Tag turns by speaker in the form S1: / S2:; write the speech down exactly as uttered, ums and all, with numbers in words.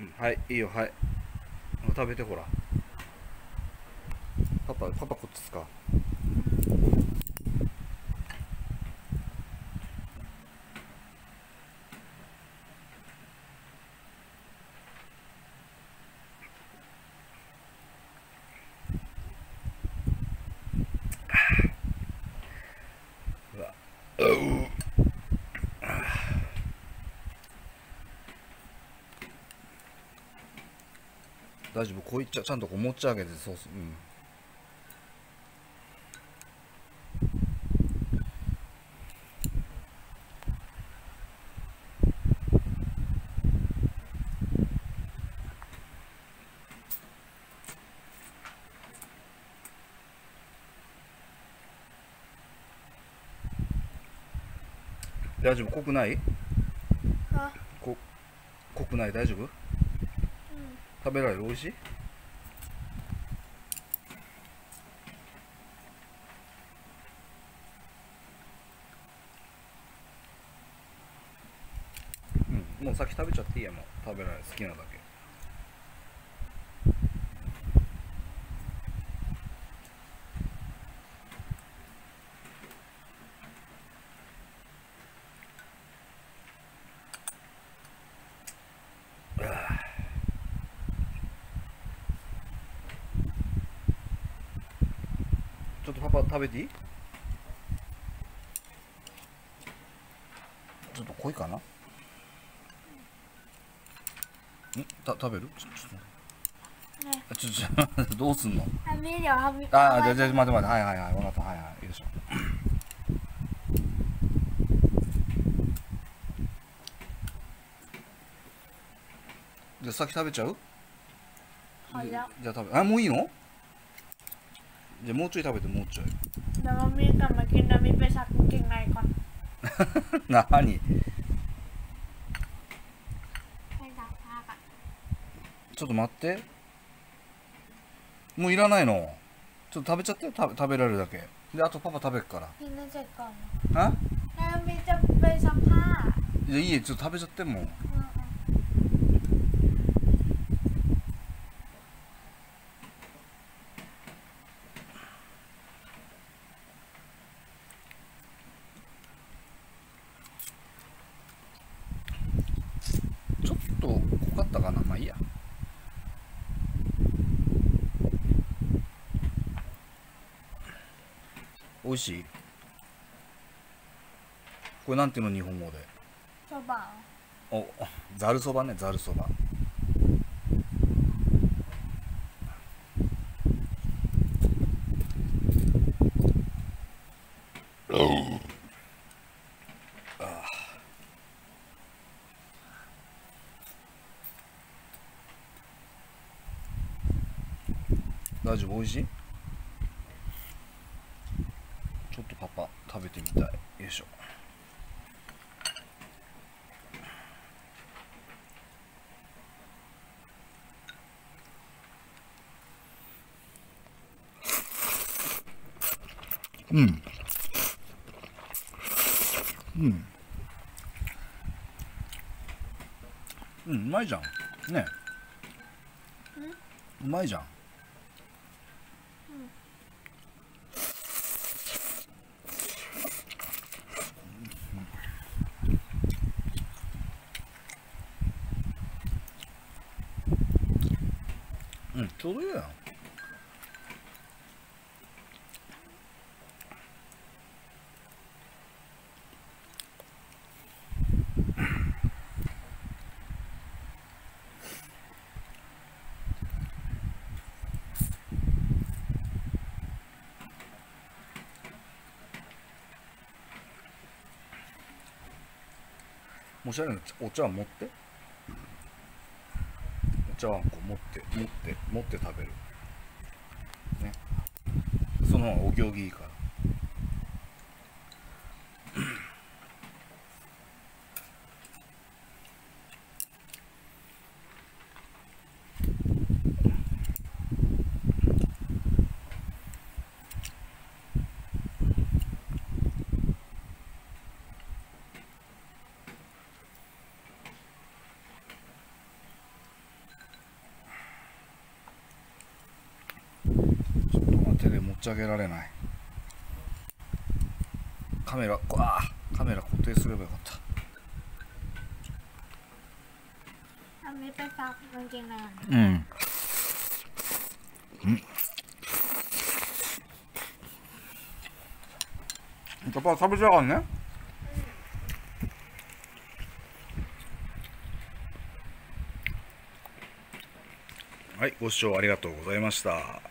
S1: うん、はい、いいよ、はい。食べて、ほら。パパ、パパこっちっすか。うわ、大丈夫、こういっちゃ、ちゃんとこう持ち上げて、そうす、うん。大丈夫、濃くない？
S2: あ、
S1: こ、濃くない？大丈夫？
S2: うん。
S1: 食べられる？美味しい？うん、もう先食べちゃっていいや、もう。食べられる、好きなだけ。ちょっとパパ食べていい？ちょっと濃いかな。んた食べる？ちょちょっ
S2: ね。
S1: とちょちょどうすんの？
S2: あ、見るよ、はび。
S1: ああ、じゃあじゃあ待って待って、はいはいはい、分かった、はいはい、よいしょ。じゃあ先食べちゃう？
S2: 早っ。
S1: じゃあ食べ、あ、もういいの？じゃあもうちょい食べて、もうちょい。
S2: เดี๋ยวมามีกลับมากินแล้วมีไปซักกางเกงในก่อน
S1: なに？
S2: ไปซักผ้าก่อน
S1: ちょっと待って。もういらないの。ちょっと食べちゃって、食べ、食べられるだけ。で、あとパパ食べっから。
S2: กินให้เสร็จก่อน
S1: あ？
S2: แล้วมีจะไปซักผ้า
S1: じゃあいいえ、ちょっと食べちゃってもう。
S2: うんうん
S1: ちょっと濃かったかな。まあいいや。美味しい？これなんていうの、日本語で。
S2: そば
S1: お、ざるそばね、ざるそば。大丈夫？美味しい？ちょっとパパ食べてみたい。よいしょ。うんうんうん、うまいじゃんね。うまいじゃん。うん、ちょうどいいやん。もしあれのお茶碗持って、お茶碗こう持って持って持って食べるね。その方がお行儀いいから。 ち上げられない。カメラこあカメラ固定すればよかった。
S2: อันนี้ไปซักกางเกงในก่อน
S1: うんやっぱ食べちゃうからね。はい、ご視聴ありがとうございました。